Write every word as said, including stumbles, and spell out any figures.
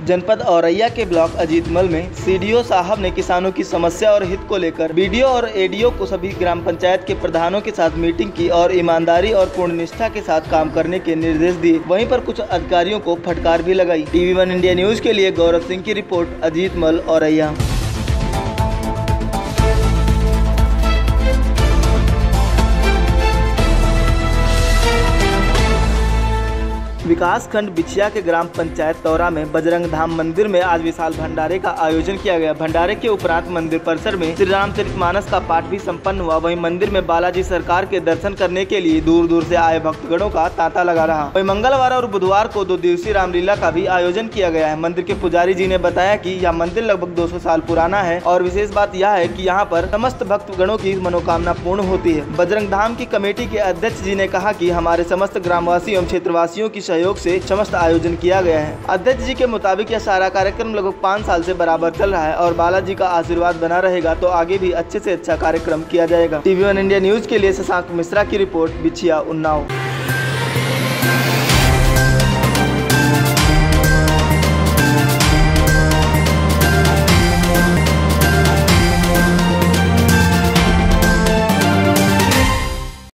जनपद औरैया के ब्लॉक अजीतमल में सीडीओ साहब ने किसानों की समस्या और हित को लेकर बीडीओ और एडीओ को सभी ग्राम पंचायत के प्रधानों के साथ मीटिंग की और ईमानदारी और पूर्ण निष्ठा के साथ काम करने के निर्देश दिए। वहीं पर कुछ अधिकारियों को फटकार भी लगाई। टीवी वन इंडिया न्यूज के लिए गौरव सिंह की रिपोर्ट, अजीतमल औरैया। विकास खंड बिछिया के ग्राम पंचायत तौरा में बजरंग धाम मंदिर में आज विशाल भंडारे का आयोजन किया गया। भंडारे के उपरांत मंदिर परिसर में श्री रामचरितमानस का पाठ भी संपन्न हुआ। वहीं मंदिर में बालाजी सरकार के दर्शन करने के लिए दूर दूर से आए भक्तगणों का तांता लगा रहा। वहीं मंगलवार और बुधवार को दो दिवसीय रामलीला का भी आयोजन किया गया है। मंदिर के पुजारी जी ने बताया कि यह मंदिर लगभग दो सौ साल पुराना है और विशेष बात यह है कि यहाँ पर समस्त भक्तगणों की मनोकामना पूर्ण होती है। बजरंग धाम की कमेटी के अध्यक्ष जी ने कहा कि हमारे समस्त ग्रामवासी एवं क्षेत्रवासियों की सहयोग से समस्त आयोजन किया गया है। अध्यक्ष जी के मुताबिक यह सारा कार्यक्रम लगभग पाँच साल से बराबर चल रहा है और बालाजी का आशीर्वाद बना रहेगा तो आगे भी अच्छे से अच्छा कार्यक्रम किया जाएगा। टीवी वन इंडिया न्यूज के लिए शशांक मिश्रा की रिपोर्ट, बिछिया, उन्नाव।